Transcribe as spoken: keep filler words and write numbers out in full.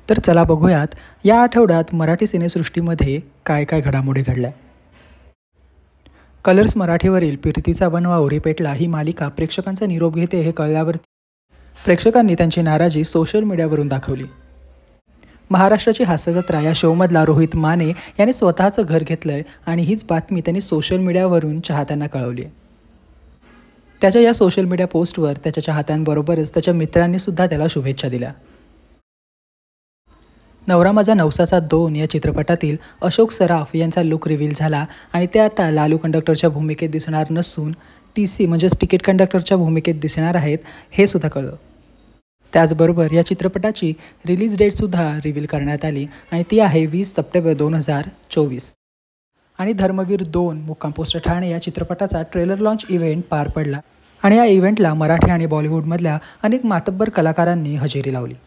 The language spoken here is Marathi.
तर चला बघूयात या आठवड्यात मराठी सिनेसृष्टीमध्ये काय काय घडामोडी घडल्या। कलर्स मराठीवरील प्रीतीचा वनवा उरी पेटला ही मालिका प्रेक्षकांचा निरोप घेते हे कळल्यावर प्रेक्षकांनी त्यांची नाराजी सोशल मीडियावरून दाखवली। महाराष्ट्राची हास्यजत्रा या शोमधला रोहित माने याने स्वतःचं घर घेतलंय आणि हीच बातमी त्यांनी सोशल मीडियावरून चाहत्यांना कळवली। त्याच्या या सोशल मीडिया पोस्टवर त्याच्या चाहत्यांबरोबरच त्याच्या मित्रांनी सुद्धा त्याला शुभेच्छा दिल्या। नवरा माझा नवसाचा दोन या चित्रपटातील अशोक सराफ यांचा लुक रिव्हील झाला आणि ते आता लालू कंडक्टरच्या भूमिकेत दिसणार नसून टी सी म्हणजेच तिकीट कंडक्टरच्या भूमिकेत दिसणार आहेत हे सुद्धा कळलं। त्याचबरोबर या चित्रपटाची रिलीज डेटसुद्धा रिव्हील करण्यात आली आणि ती आहे वीस सप्टेंबर दोन हजार चोवीस। आणि धर्मवीर दोन मुक्काम पोस्ट ठाणे या चित्रपटाचा ट्रेलर लॉन्च इव्हेंट पार पडला आणि या इव्हेंटला मराठी आणि बॉलिवूडमधल्या अनेक मातब्बर कलाकारांनी हजेरी लावली।